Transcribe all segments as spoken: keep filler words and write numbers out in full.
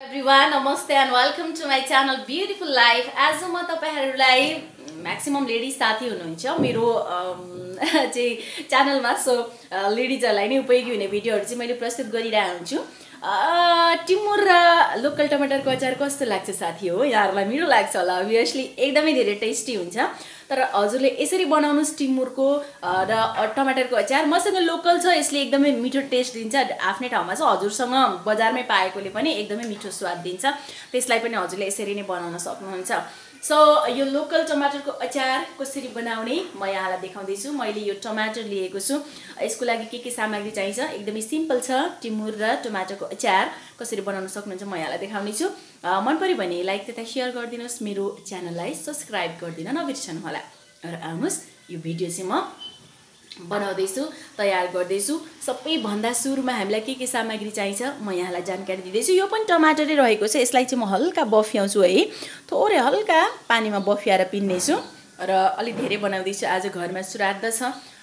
Everyone, namaste and welcome to my channel Beautiful Life. आज म तपाईहरुलाई म्याक्सिमम लेडीज साथी हुनुहुन्छ मेरो चाहिँ च्यानलमा सो लेडीजहरुलाई नै उपयोगी हुने भिडियोहरु चाहिँ मैले प्रस्तुत गरिरहेको हुन्छु। टिमुर र लोकल टमाटरको अचार कस्तो लाग्छ साथी हो? यहाँहरुलाई मिठो लाग्छ होला obviously एकदमै धेरै टेस्टी हुन्छ। तर हजुरले यसरी बनाउनुस् टिमुरको र टमाटरको अचार मसँग लोकल छ यसले एकदमै मिठो टेस्ट दिन्छ। आफ्नै ठाउँमा छ हजुरसँग बजारमै पाएकोले पनि एकदमै मिठो स्वाद दिन्छ। त्यसलाई पनि हजुरले यसरी नै बनाउन सक्नुहुन्छ। सो यो लोकल टमाटरको अचार कसरी बनाउने म यहाँलाई देखाउँदै छु। मैले यो टमाटर लिएको छु। यसको लागि के के सामग्री चाहिन्छ एकदमै सिम्पल छ। टिमुर र टमाटरको अचार कसरी बनाउन सक्नुहुन्छ म यहाँलाई देखाउने छु। मन पर्यो भने लाइक तथा शेयर गरिदिनुस्, मेरो च्यानललाई सब्स्क्राइब गरिदिन नबिर्सनु होला। र आउनुस् यो भिडियो चाहिँ म बनाउँदै छु, तयार गर्दै छु। सबैभन्दा सुरुमा हामीलाई के के सामग्री चाहिन्छ म यहाँलाई जानकारी दिँदै छु। यो पनि टमाटरै रहेको छ। यसलाई चाहिँ म हल्का बफ्याउँछु है, थोरै हल्का पानीमा बफ्याएर पिन्ने छु र अलि धेरै बनाउँदै छु। आज घरमा श्राद्ध छ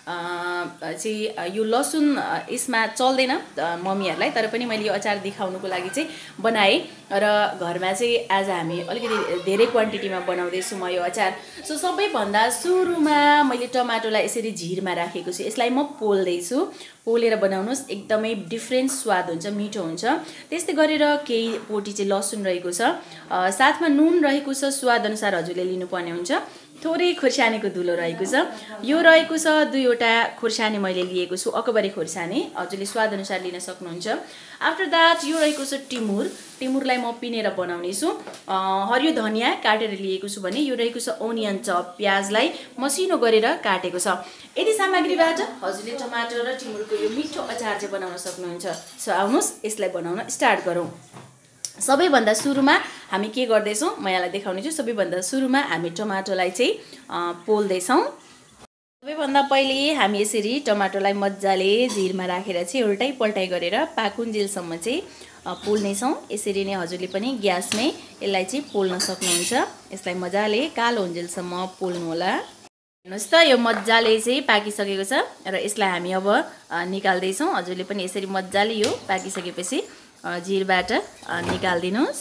चाहिँ यो लसुन यसमा चल्दैन मम्मीहरुलाई, तर पनि मैले यो अचार देखाउनुको लागि चाहिँ बनाए र घरमा चाहिँ आज हामी अलिकति धेरै क्वान्टिटीमा बनाउँदै छु म यो अचार। सो सबैभन्दा सुरुमा मैले टमाटरलाई यसरी झिरमा राखेको छु। यसलाई म पोल्दै छु। पोलेर बनाउनुस् एकदमै डिफरेन्ट स्वाद हुन्छ, मिठो हुन्छ। त्यस्तै गरेर केही पोटी चाहिँ लसुन रहेको छ, साथमा नुन रहेको छ, स्वाद अनुसार हजुरले लिनुपर्ने हुन्छ। थोरै खुर्सानीको धुलो रहेको छ। यो रहेको छ दुईवटा खुर्सानी मैले लिएको छु, अकबरी खुर्सानी, हजुरले स्वाद अनुसार लिन सक्नुहुन्छ। आफ्टर द्याट यो रहेको छ टिमुर। टिमुरलाई म पिनेर बनाउने छु। हरियो धनिया काटेर लिएको छु भने यो रहेको छ ओनियन चप, प्याजलाई मसिनो गरेर काटेको छ। यदि सामग्रीबाट हजुरले टमाटर र टिमुरको यो मिठो अचार चाहिँ बनाउन सक्नुहुन्छ। सो आउनुस् यसलाई बनाउन स्टार्ट गरौँ। सबैभन्दा सुरुमा हामी के गर्दैछौँ म यहाँलाई देखाउने छु। सबैभन्दा सुरुमा हामी टमाटरलाई चाहिँ पोल्दैछौँ। सबैभन्दा पहिले हामी यसरी टमाटरलाई मजाले झिरमा राखेर चाहिँ उल्टाइ पल्टाइ गरेर पाकुन्जेलसम्म चाहिँ पोल्नेछौँ। यसरी नै हजुरले पनि ग्यासमै यसलाई चाहिँ पोल्न सक्नुहुन्छ। यसलाई मजाले कालो हुन्जेलसम्म पोल्नु होला। हेर्नुहोस् त यो मजाले चाहिँ पाकिसकेको छ र यसलाई हामी अब निकाल्दैछौँ। हजुरले पनि यसरी मजाले यो पाकिसकेपछि झिरबाट निकाल्दिनुस्।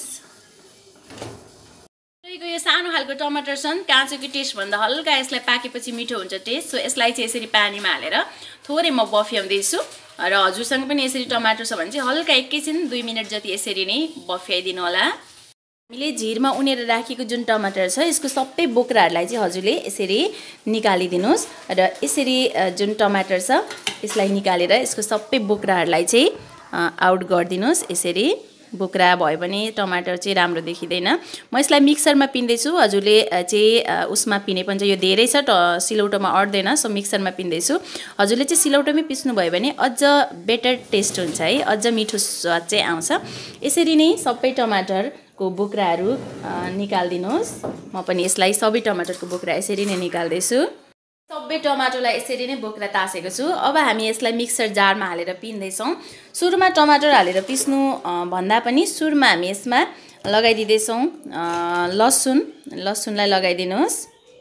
यो सानो खालको टमाटर छन्, काँचोको टेस्ट भन्दा हल्का यसलाई पाकेपछि मिठो हुन्छ टेस्ट। सो यसलाई चाहिँ यसरी पानीमा हालेर थोरै म बफ्याउँदैछु र हजुरसँग पनि यसरी टमाटर छ भने चाहिँ हल्का एकैछिन दुई मिनट जति यसरी नै बफ्याइदिनु होला। हामीले झिरमा उनेर राखेको जुन टमाटर छ यसको सबै बोक्राहरूलाई चाहिँ हजुरले यसरी निकालिदिनुस् र यसरी जुन टमाटर छ यसलाई निकालेर यसको सबै बोक्राहरूलाई चाहिँ आउट गरिदिनुस्। यसरी बोक्रा भयो भने टमाटर चाहिँ राम्रो देखिँदैन। म यसलाई मिक्सरमा पिन्दैछु। हजुरले चाहिँ उसमा पिने पनि यो धेरै छ, सिलौटोमा अट्दैन, सो मिक्सरमा पिन्दैछु। हजुरले चाहिँ सिलौटोमै पिस्नुभयो भने अझ बेटर टेस्ट हुन्छ है, अझ मिठो स्वाद चाहिँ आउँछ। यसरी नै सबै टमाटरको बोक्राहरू निकालिदिनुहोस्। म पनि यसलाई सबै टमाटरको बोक्रा यसरी नै निकाल्दैछु। सबै टमाटरलाई यसरी नै बोक्रा तासेको छु। अब हामी यसलाई मिक्सर जारमा हालेर पिन्दैछौँ। सुरुमा टमाटर हालेर पिस्नु भन्दा पनि सुरुमा हामी यसमा लगाइदिँदैछौँ लसुन। लसुनलाई लगाइदिनुहोस्।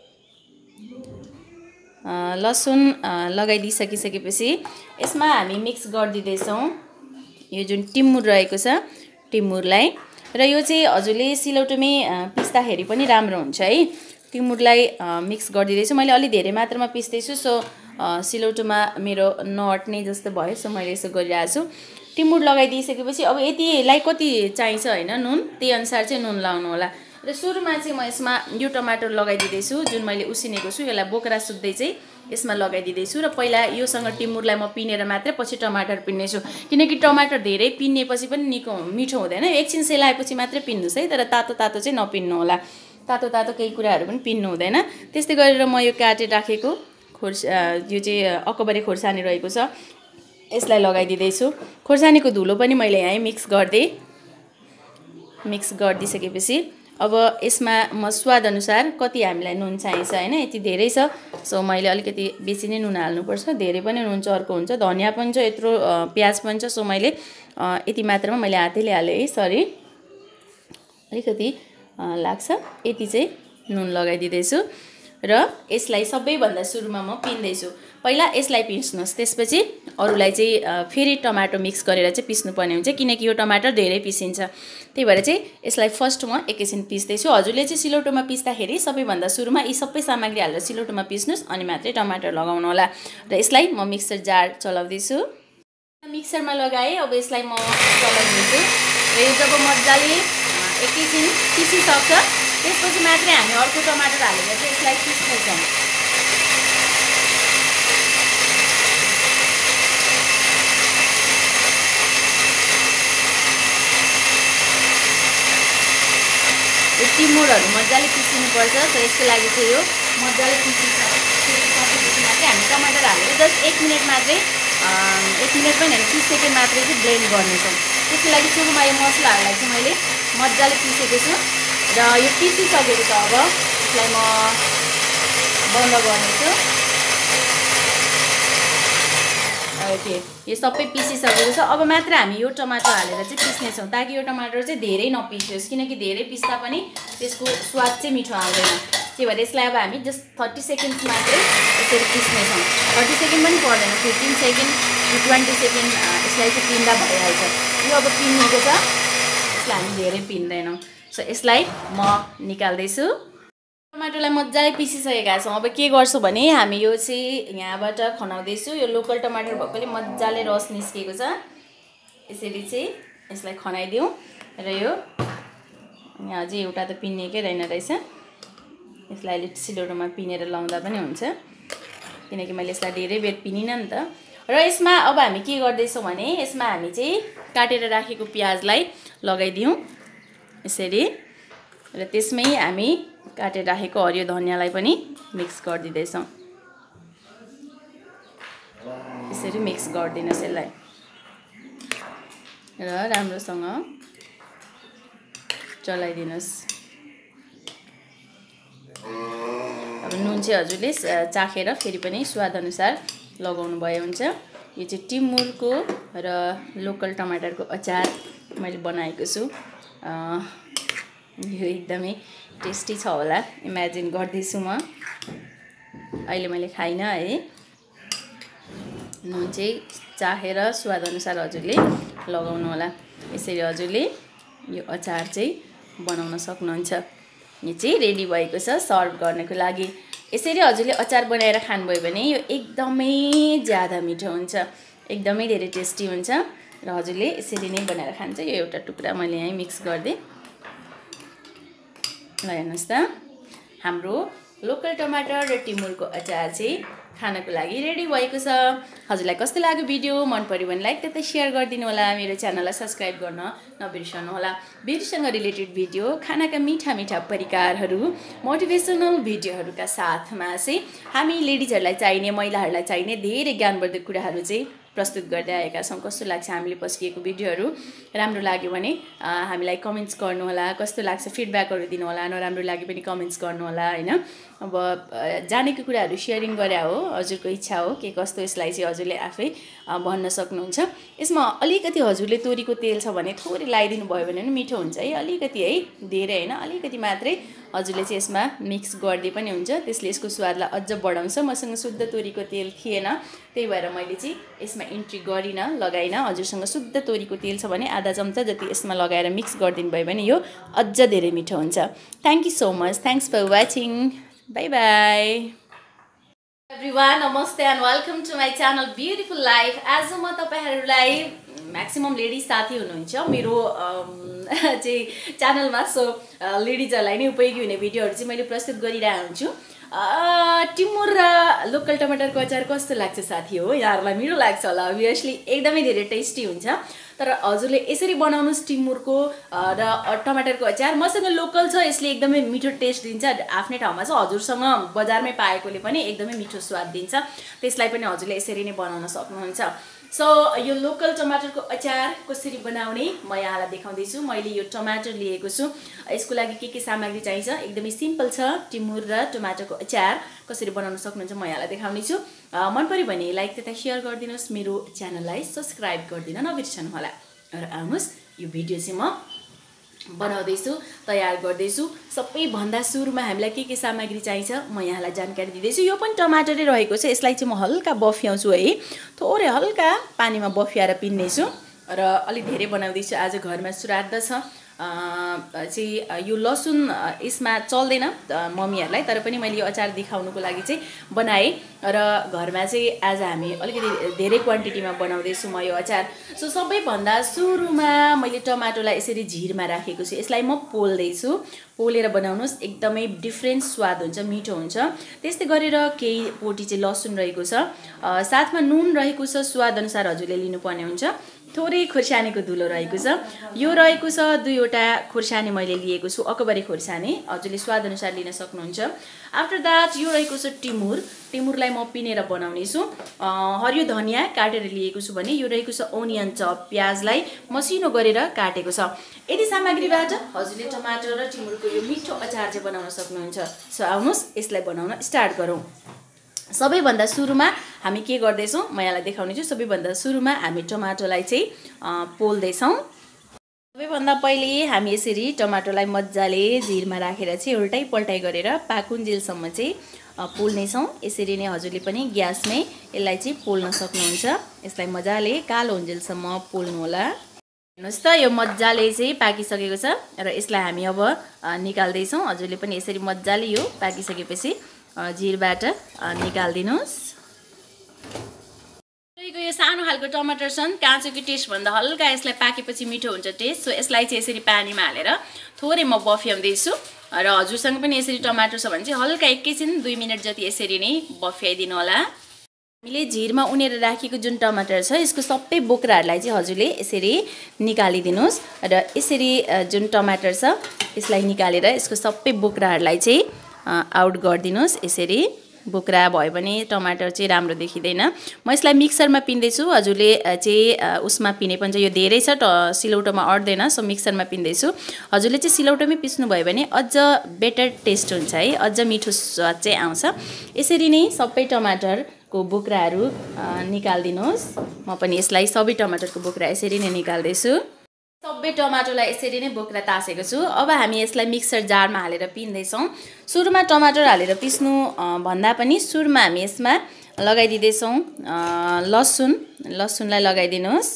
लसुन लगाइदिइसकिसकेपछि यसमा हामी मिक्स गरिदिँदैछौँ यो जुन टिमुर रहेको छ टिमुरलाई। र यो चाहिँ हजुरले सिलौटोमै पिस्दाखेरि पनि राम्रो हुन्छ है। टिमुरलाई मिक्स गरिदिँदैछु। मैले अलि धेरै मात्रामा पिस्दैछु, सो सिलौटोमा मेरो नअट्ने जस्तो भयो, सो मैले यसो गरिरहेको छु। टिमुर लगाइदिइसकेपछि अब यतिलाई कति चाहिन्छ होइन नुन, त्यही अनुसार चाहिँ नुन लाउनु होला। र सुरुमा चाहिँ म यसमा यो टमाटर लगाइदिँदैछु जुन मैले उसिनेको छु। यसलाई बोक्रा सुत्दै चाहिँ यसमा लगाइदिँदैछु र पहिला योसँग टिमुरलाई म पिनेर मात्रै पछि टमाटर पिन्नेछु, किनकि टमाटर धेरै पिन्नेपछि पनि निको मिठो हुँदैन। एकछिन सेलाएपछि मात्रै पिन्नुहोस् है, तर तातो तातो चाहिँ नपिन्नु होला। तातो तातो केही कुराहरू पनि पिन्नु हुँदैन। त्यस्तै गरेर म यो काटेर राखेको खुर्सा यो चाहिँ अकबरी खुर्सानी रहेको छ यसलाई लगाइदिँदैछु। खुर्सानीको धुलो पनि मैले यहीँ मिक्स गरिदिएँ। मिक्स गरिदिइसकेपछि अब यसमा म स्वाद अनुसार कति हामीलाई नुन चाहिन्छ होइन, यति धेरै छ, सो मैले अलिकति बेसी नै नुन हाल्नुपर्छ। धेरै पनि नुन चर्को हुन्छ, धनिया पनि छ, यत्रो प्याज पनि छ, सो मैले यति मात्रामा मैले हातैले हालेँ है, सरी अलिकति लाग्छ। यति चाहिँ नुन लगाइदिँदैछु र यसलाई सबैभन्दा सुरुमा म पिन्दैछु। पहिला यसलाई पिस्नुहोस्, त्यसपछि अरूलाई चाहिँ फेरि टमाटो मिक्स गरेर चाहिँ पिस्नुपर्ने हुन्छ, किनकि यो टमाटर धेरै पिसिन्छ। त्यही भएर चाहिँ यसलाई फर्स्ट म एकैछिन पिस्दैछु। हजुरले चाहिँ सिलौटोमा पिस्दाखेरि सबैभन्दा सुरुमा यी सबै सामग्री हालेर सिलौटोमा पिस्नुहोस्, अनि मात्रै टमाटर लगाउनु होला। र यसलाई म मिक्सर जार चलाउँदैछु। मिक्सरमा लगाएँ, अब यसलाई म चलाउँदैछु। र यो जब मजाले एकैछिन पिसिसक्छ त्यसपछि मात्रै हामी अर्को टमाटर हालेर चाहिँ यसलाई पिस्नेछौँ। यो टिमुरहरू मजाले पिसिनुपर्छ। सो यसको लागि चाहिँ यो मजाले पिसिसकेपछि मात्रै हामी टमाटर हालेर जस्ट एक मिनट मात्रै एक मिनट पनि होइन तिस सेकेन्ड मात्रै चाहिँ ब्लेन्ड गर्नेछौँ। त्यसको लागि सुरुमा यो मसलाहरूलाई चाहिँ मैले मजाले पिसेको छु र यो पिसिसकेको छ। अब यसलाई म बन्द गर्नेछु। ओके, यो सबै पिसिसकेको छ। अब मात्र हामी यो टमाटर हालेर चाहिँ पिस्नेछौँ, ताकि यो टमाटर चाहिँ धेरै नपिसियोस्, किनकि धेरै पिस्दा पनि त्यसको स्वाद चाहिँ मिठो आउँदैन। त्यही भएर यसलाई अब हामी जस्ट थर्टी सेकेन्ड्स मात्रै यसरी पिस्नेछौँ। थर्टी सेकेन्ड पनि पर्दैन, fifteen second to twenty second यसलाई चाहिँ पिन्दा भइहाल्छ। यो अब पिन्नेको छ, यसलाई हामी धेरै पिन्दैनौँ। सो यसलाई म निकाल्दैछु। टमाटरलाई मजाले पिसिसकेका छौँ। अब के गर्छु भने हामी यो चाहिँ यहाँबाट खनाउँदैछु। यो लोकल टमाटर भएकोले मजाले रस निस्किएको छ। यसरी चाहिँ यसलाई खनाइदिउँ। र यो यहाँ अझै एउटा त पिन्नेकै रहेन रहेछ, यसलाई अहिले सिलौटोमा पिनेर लाउँदा पनि हुन्छ, किनकि मैले यसलाई धेरै बेर पिनिनँ नि त। र यसमा अब हामी के गर्दैछौँ भने यसमा हामी चाहिँ काटेर राखेको प्याजलाई लगाइदिउँ यसरी। र त्यसमै हामी काटेर राखेको हरियो धनियाँलाई पनि मिक्स गरिदिँदैछौँ। यसरी मिक्स गरिदिनुहोस् यसलाई र राम्रोसँग चलाइदिनुहोस्। अब नुन चाहिँ हजुरले चाखेर फेरि पनि स्वादअनुसार लगाउनु भए हुन्छ। यो चाहिँ टिमुरको र लोकल टमाटरको अचार मैले बनाएको छु। यो एकदमै टेस्टी छ होला, इमेजिन गर्दैछु म। अहिले मैले खाइनँ है। नुन चाहिँ चाखेर स्वादअनुसार हजुरले लगाउनु होला। यसरी हजुरले यो अचार चाहिँ बनाउन सक्नुहुन्छ। यो चाहिँ रेडी भएको छ सर्भ गर्नको लागि। यसरी हजुरले अचार बनाएर खानुभयो भने यो एकदमै ज्यादा मिठो हुन्छ, एकदमै धेरै टेस्टी हुन्छ। र हजुरले यसरी नै बनाएर खान्छ। यो एउटा टुक्रा मैले यहीँ मिक्स गरिदिएँ। ल हेर्नुहोस् त, हाम्रो लोकल टमाटर र टिमुरको अचार चाहिँ खानको लागि रेडी भएको छ। हजुरलाई कस्तो लाग्यो भिडियो? मन पर्यो भने लाइक तथा सेयर गरिदिनु होला। मेरो च्यानललाई सब्सक्राइब गर्न नबिर्सनु होला। ब्युटीसँग रिलेटेड भिडियो, खानाका मिठा मिठा परिकारहरू, मोटिभेसनल भिडियोहरूका साथमा चाहिँ हामी लेडिजहरूलाई चाहिने, महिलाहरूलाई चाहिने धेरै ज्ञानवर्धक कुराहरू चाहिँ प्रस्तुत गर्दै आएका छौँ। कस्तो लाग्छ हामीले पस्किएको भिडियोहरू? राम्रो लाग्यो भने हामीलाई कमेन्ट्स गर्नुहोला। कस्तो लाग्छ फिडब्याकहरू दिनुहोला। नराम्रो लाग्यो भने कमेन्ट्स गर्नुहोला होइन। अब जानेको कुराहरू सेयरिङ गरे हो, हजुरको इच्छा हो के कस्तो, यसलाई चाहिँ हजुरले आफै भन्न सक्नुहुन्छ। यसमा अलिकति हजुरले तोरीको तेल छ भने थोरै लगाइदिनु भयो भने पनि मिठो हुन्छ है। अलिकति है, धेरै होइन, अलिकति मात्रै हजुरले चाहिँ यसमा मिक्स गरिदिए पनि हुन्छ। त्यसले यसको स्वादलाई अझ बढाउँछ। मसँग शुद्ध तोरीको तेल थिएन, त्यही भएर मैले चाहिँ यसमा इन्ट्री गरिनँ, लगाइनँ। हजुरसँग शुद्ध तोरीको तेल छ भने आधा चम्चा जति यसमा लगाएर मिक्स गरिदिनु भयो भने यो अझ धेरै मिठो हुन्छ। Thank you so much. Thanks for watching. Bye bye everyone, नमस्ते and welcome to my channel beautiful life. आज म तपाईँहरूलाई म्याक्सिमम लेडिज साथी हुनुहुन्छ मेरो चाहिँ च्यानलमा। सो लेडिजहरूलाई नै उपयोगी हुने भिडियोहरू चाहिँ मैले प्रस्तुत गरिरहेको हुन्छु। टिमुर र लोकल टमाटरको अचार कस्तो लाग्छ साथी हो? यहाँहरूलाई मिठो लाग्छ होला अभियसली, एकदमै धेरै टेस्टी हुन्छ। तर हजुरले यसरी बनाउनुहोस् टिमुरको र टमाटरको अचार। मसँग लोकल छ, यसले एकदमै मिठो टेस्ट दिन्छ। आफ्नै ठाउँमा छ, हजुरसँग बजारमै पाएकोले पनि एकदमै मिठो स्वाद दिन्छ। त्यसलाई पनि हजुरले यसरी नै बनाउन सक्नुहुन्छ। सो यो लोकल टमाटरको अचार कसरी बनाउने म यहाँलाई देखाउँदैछु। मैले यो टमाटर लिएको छु। यसको लागि के के सामग्री चाहिन्छ एकदमै सिम्पल छ। टिमुर र टमाटरको अचार कसरी बनाउन सक्नुहुन्छ म यहाँलाई देखाउनेछु। मन पर्यो भने लाइक तथा सेयर गरिदिनुहोस्। मेरो च्यानललाई सब्सक्राइब गरिदिन नबिर्सनु होला। र आउनुहोस् यो भिडियो चाहिँ म बनाउँदैछु, तयार गर्दैछु। सबैभन्दा सुरुमा हामीलाई के के सामग्री चाहिन्छ म यहाँलाई जानकारी दिँदैछु। यो पनि टमाटरै रहेको छ। यसलाई चाहिँ म हल्का बफ्याउँछु है, थोरै हल्का पानीमा बफ्याएर पिन्दैछु र अलिक धेरै बनाउँदैछु। आज घरमा श्राद्ध छ चाहिँ यो लसुन यसमा चल्दैन मम्मीहरूलाई, तर पनि मैले यो अचार देखाउनुको लागि चाहिँ बनाएँ र घरमा चाहिँ आज हामी अलिकति धेरै क्वान्टिटीमा बनाउँदैछु म यो अचार। सो सबैभन्दा सुरुमा मैले टमाटोलाई यसरी झिरमा राखेको छु। यसलाई म पोल्दैछु। पोलेर बनाउनुहोस्, एकदमै डिफ्रेन्ट स्वाद हुन्छ, मिठो हुन्छ। त्यस्तै गरेर केही पोटी चाहिँ लसुन रहेको छ, साथमा नुन रहेको छ, स्वाद अनुसार हजुरले लिनुपर्ने हुन्छ। थोरै खोर्सानीको धुलो रहेको छ। यो रहेको छ दुईवटा खोर्सानी मैले लिएको छु, अकबरी खोर्सानी, हजुरले स्वाद अनुसार लिन सक्नुहुन्छ। आफ्टर द्याट यो रहेको छ टिमुर। टिमुरलाई म पिनेर बनाउने छु। हरियो धनियाँ काटेर लिएको छु भने यो रहेको छ ओनियन चप, प्याजलाई मसिनो गरेर काटेको छ। यदि सामग्रीबाट हजुरले टमाटर र टिमुरको यो मिठो अचार चाहिँ बनाउन सक्नुहुन्छ। सो आउनुहोस् यसलाई बनाउन स्टार्ट गरौँ। सबैभन्दा सुरुमा हामी के गर्दैछौँ म यहाँलाई देखाउने छु। सबैभन्दा सुरुमा हामी टमाटोलाई चाहिँ पोल्दैछौँ। सबैभन्दा पहिले हामी यसरी टमाटोलाई मजाले झिरमा राखेर चाहिँ उल्टै पल्टाइ गरेर पाकुन्जेलसम्म चाहिँ पोल्नेछौँ। यसरी नै हजुरले पनि ग्यासमै यसलाई चाहिँ पोल्न सक्नुहुन्छ। यसलाई मजाले कालो हुन्जेलसम्म पोल्नु होला। हेर्नुहोस् त यो मजाले चाहिँ पाकिसकेको छ र यसलाई हामी अब निकाल्दैछौँ। हजुरले पनि यसरी मजाले यो पाकिसकेपछि झिरबाट निकालिदिनुहोस्। यो सानो खालको टमाटर छन्, काँचोको टेस्टभन्दा हल्का यसलाई पाकेपछि मिठो हुन्छ टेस्ट। सो यसलाई चाहिँ यसरी पानीमा हालेर थोरै म बफ्याउँदैछु र हजुरसँग पनि यसरी टमाटर छ भने चाहिँ हल्का एकैछिन दुई मिनट जति यसरी नै बफ्याइदिनु होला। हामीले झिरमा उनेर राखेको जुन टमाटर छ यसको सबै बोक्राहरूलाई चाहिँ हजुरले यसरी निकालिदिनुहोस् र यसरी जुन टमाटर छ यसलाई निकालेर यसको सबै बोक्राहरूलाई चाहिँ आउट गरिदिनुहोस्। यसरी बोक्रा भयो भने टमाटर चाहिँ राम्रो देखिँदैन। म यसलाई मिक्सरमा पिन्दैछु। हजुरले चाहिँ उसमा पिने पनि यो धेरै छ, सिलौटोमा अट्दैन, सो मिक्सरमा पिन्दैछु। हजुरले चाहिँ सिलौटोमै पिस्नु भयो भने अझ बेटर टेस्ट हुन्छ है, अझ मिठो स्वाद चाहिँ आउँछ। यसरी नै सबै टमाटरको बोक्राहरू निकालिदिनुहोस्। म पनि यसलाई सबै टमाटरको बोक्रा यसरी नै निकाल्दैछु। सबै टमाटोलाई यसरी नै बोक्रा तासेको छु। अब हामी यसलाई मिक्सर जारमा हालेर पिन्दैछौँ। सुरुमा टमाटर हालेर पिस्नु भन्दा पनि सुरुमा हामी यसमा लगाइदिँदैछौँ लसुन। लसुनलाई लगाइदिनुहोस्।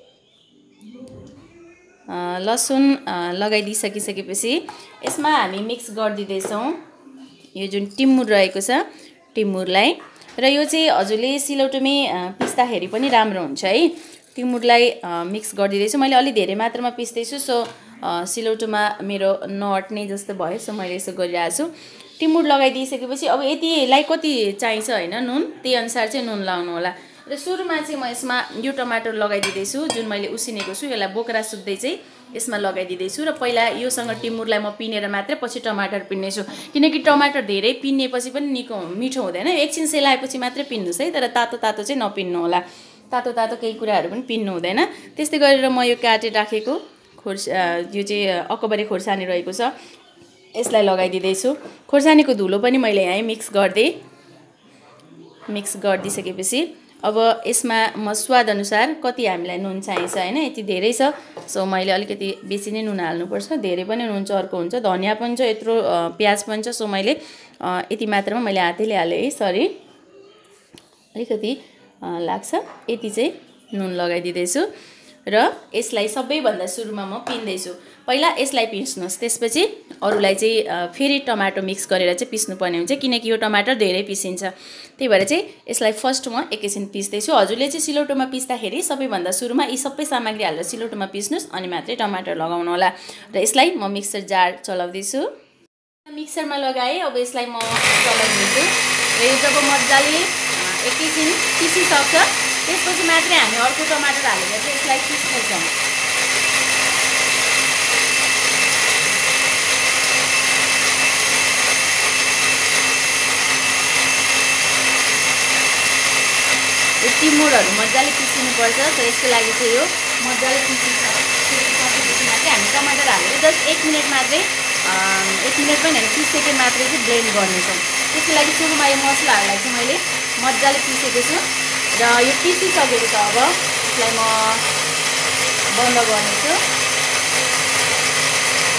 लसुन लगाइदिइसकिसकेपछि यसमा हामी मिक्स गरिदिँदैछौँ यो जुन टिमुर रहेको छ टिमुरलाई। र यो चाहिँ हजुरले सिलौटोमै पिस्दाखेरि पनि राम्रो हुन्छ है। टिमुरलाई मिक्स गरिदिँदैछु। मैले अलि धेरै मात्रामा पिस्दैछु, सो सिलौटोमा मेरो नअट्ने जस्तो भयो, सो मैले यसो गरिरहेको छु। टिमुर लगाइदिइसकेपछि अब यतिलाई कति चाहिन्छ होइन नुन, त्यही अनुसार चाहिँ नुन लाउनु होला। र सुरुमा चाहिँ म यसमा यो टमाटर लगाइदिँदैछु जुन मैले उसिनेको छु, यसलाई बोक्रा सुत्दै चाहिँ यसमा लगाइदिँदैछु। र पहिला योसँग टिमुरलाई म पिनेर मात्रै पछि टमाटर पिन्नेछु, किनकि टमाटर धेरै पिन्नेपछि पनि निको मिठो हुँदैन। एकछिन सेलाएपछि मात्रै पिन्नुहोस् है, तर तातो तातो चाहिँ नपिन्नु होला। तातो तातो केही कुराहरू पनि पिन्नु हुँदैन। त्यस्तै गरेर म यो काटेर राखेको खोर्सा यो चाहिँ अकबरी खोर्सानी रहेको छ यसलाई लगाइदिँदैछु। खोर्सानीको धुलो पनि मैले यहीँ मिक्स गरिदिएँ। मिक्स गरिदिइसकेपछि अब यसमा म स्वाद अनुसार कति हामीलाई नुन चाहिन्छ होइन, यति धेरै छ, सो मैले अलिकति बेसी नै नुन हाल्नुपर्छ। धेरै पनि नुन चर्को हुन्छ, धनियाँ पनि छ, यत्रो प्याज पनि छ, सो मैले यति मात्रामा मैले हातैले हालेँ है, सरी अलिकति लाग्छ। यति चाहिँ नुन लगाइदिँदैछु र यसलाई सबैभन्दा सुरुमा म पिन्दैछु। पहिला यसलाई पिस्नुहोस्, त्यसपछि अरूलाई चाहिँ फेरि टमाटो मिक्स गरेर चाहिँ पिस्नुपर्ने हुन्छ, किनकि यो टमाटर धेरै पिसिन्छ। त्यही भएर चाहिँ यसलाई फर्स्ट म एकैछिन पिस्दैछु। हजुरले चाहिँ सिलौटोमा पिस्दाखेरि सबैभन्दा सुरुमा यी सबै सामग्री हालेर सिलौटोमा पिस्नुहोस्, अनि मात्रै टमाटर लगाउनु होला। र यसलाई म मिक्सर जार चलाउँदैछु। मिक्सरमा लगाएँ, अब यसलाई म चलाउँदैछु। र यो जब मजाले एकैछिन पिसिसक्छ त्यसपछि मात्रै हामी अर्को टमाटर हालेर चाहिँ यसलाई पिस्नेछौँ। यो टिमुरहरू मजाले पिसिनुपर्छ, सो यसको लागि चाहिँ यो मजाले पिसिसकेपछि मात्रै हामी टमाटर हालेर जस्ट एक मिनट मात्रै एक मिनट पनि होइन तिस सेकेन्ड मात्रै चाहिँ ब्लेन्ड गर्नेछौँ। त्यसको लागि सुरुमा यो मसलाहरूलाई चाहिँ मैले मजाले पिसेको छु र यो पिसिसकेको छ। अब यसलाई म बन्द गर्नेछु।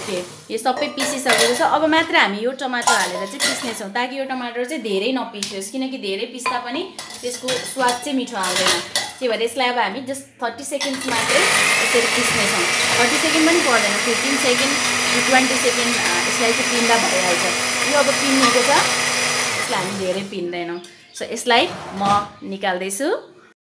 ओके यो सबै पिसिसकेको छ अब मात्र हामी यो टमाटर हालेर चाहिँ पिस्नेछौँ ताकि यो टमाटर चाहिँ धेरै नपिसियोस् किनकि धेरै पिस्दा पनि त्यसको स्वाद चाहिँ मिठो आउँदैन त्यही भएर यसलाई अब हामी जस्ट थर्टी सेकेन्ड्स मात्रै यसरी पिस्नेछौँ थर्टी सेकेन्ड पनि पर्दैन फिफ्टिन सेकेन्ड ट्वेन्टी सेकेन्ड यसलाई चाहिँ पिन्दा भइहाल्छ यो अब पिन्नेको छ यसलाई हामी धेरै पिन्दैनौँ सो यसलाई म निकाल्दैछु